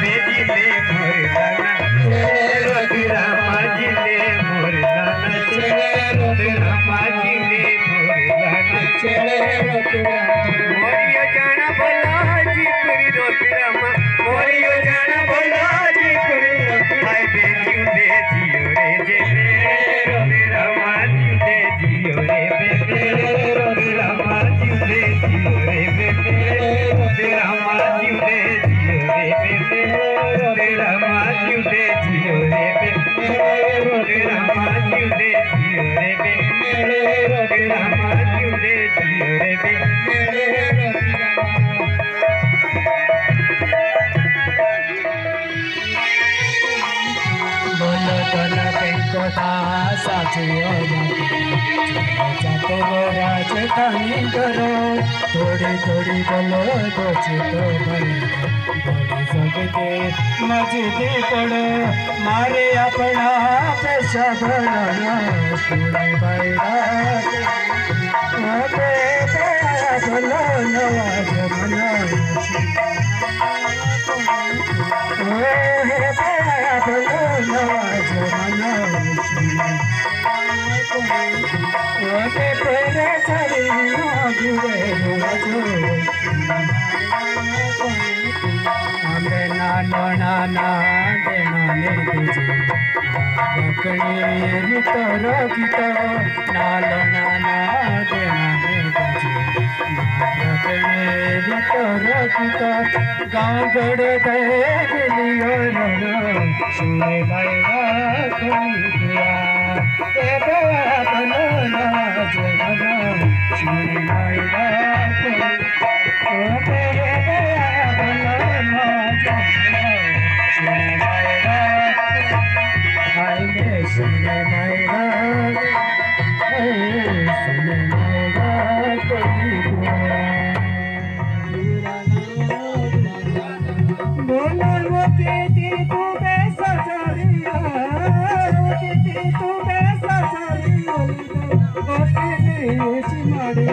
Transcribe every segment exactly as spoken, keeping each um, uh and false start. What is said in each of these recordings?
बेजिले मोरलाना रोत रामाजिले मोरलाना रोत रामाजिले मोरलाना मोरियो जाना भलाजी पुरी रोत रामा मोरियो जाना भलाजी पुरी हाय बेजियो दे जियो रे जेले रोत रामाजियो दे जियो रे बेबे रोत रामाजियो दे जियो रे बेबे रोत रामाजियो दे जियो रे बेबे रोत रामाजियो दे जियो रे बेबे रोत रामाजियो दे जियो रे बेबे रोत रामाजियो दे जियो रे बेबे बोलो कला कथा साचियो जाते वो राजधानी करो थोड़ी थोड़ी बोलो कुछ तो बड़ी सबके मस्जिद पढ़ो मारे अपना पैसा बढ़ाना सुने बैरा बोलो नवा जमाना बोलो नवा जमाना ओके पेरे सारी गुरे गुजो हमें नानो नाना देना ले तुझे रखनी तो रोकितो नालो नाना देना ले तुझे रखनी तो रोकितो गाँव गड़े गए बिलियो रो सुने बैगा कोई दिया ए बेया बनो ना जगना सुने बैगा कोई ओ बेया बनो ना जगना सुने बैगा हाय ले सुने बैगा सुने बैगा कोई बोलो वो कहती तू पैसा चलिया वो कहती तू पैसा चलिया ओ तेरे सिमाड़ी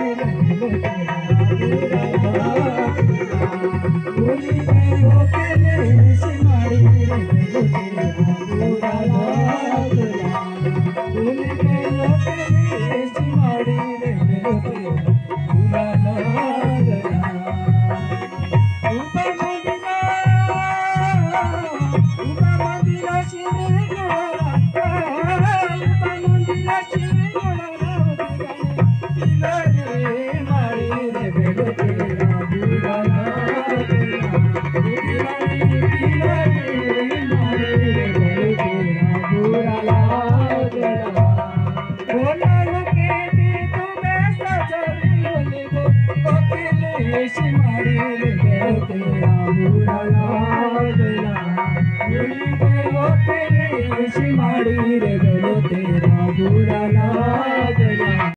बोली गई वो तेरे सिमाड़ी पूरा लाग बोली गई वो तेरे सिमाड़ी पूरा लाग सिमाड़ी रे गलो तेरा बुरा